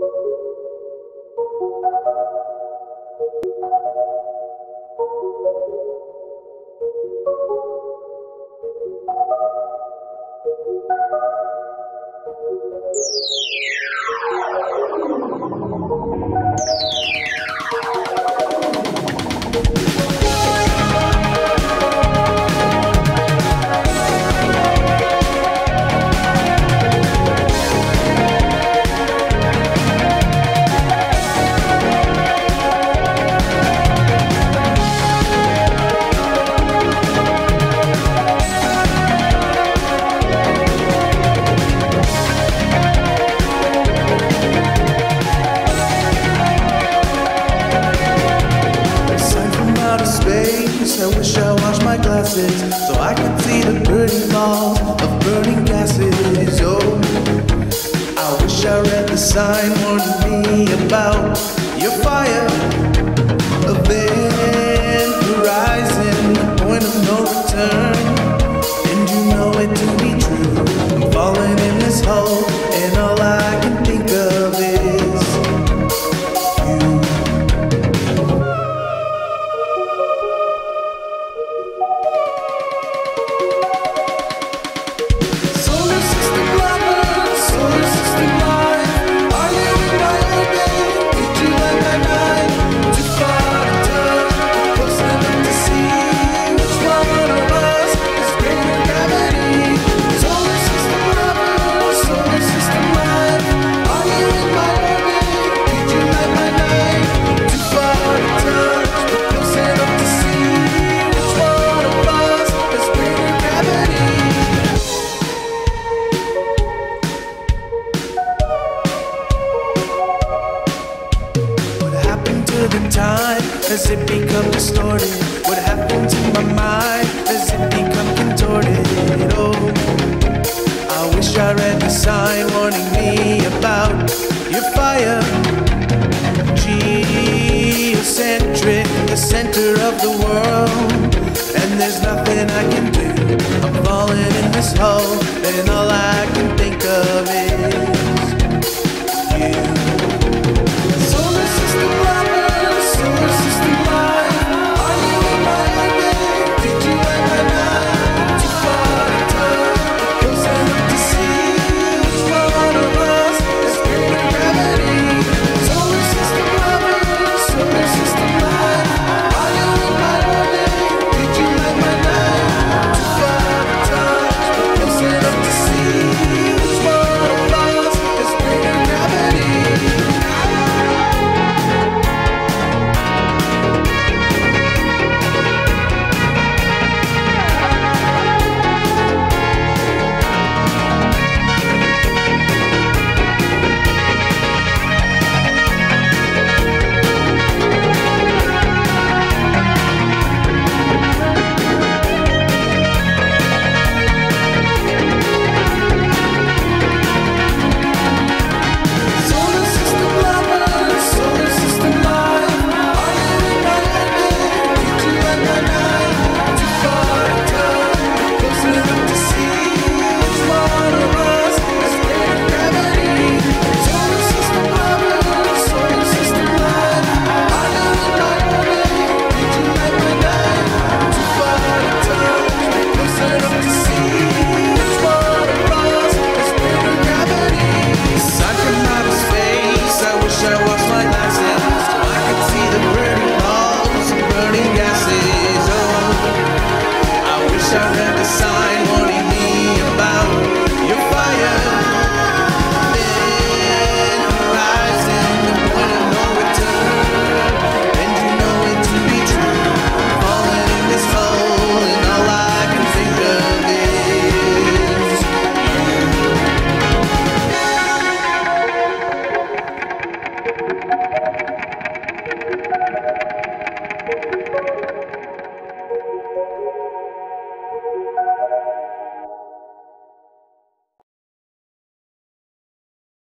I wish I washed my glasses so I could see the pretty balls of burning gases. Oh, I wish I read the sign warning me about your fire. Event horizon, the point of no return, and you know it to be true. I'm falling in this hole, and all I can think of is you. The time, has it become distorted? What happened to my mind? Has it become contorted? Oh, I wish I read the sign warning me about your fire. Geocentric, the center of the world, and there's nothing I can do. I'm falling in this hole, and all I can think of is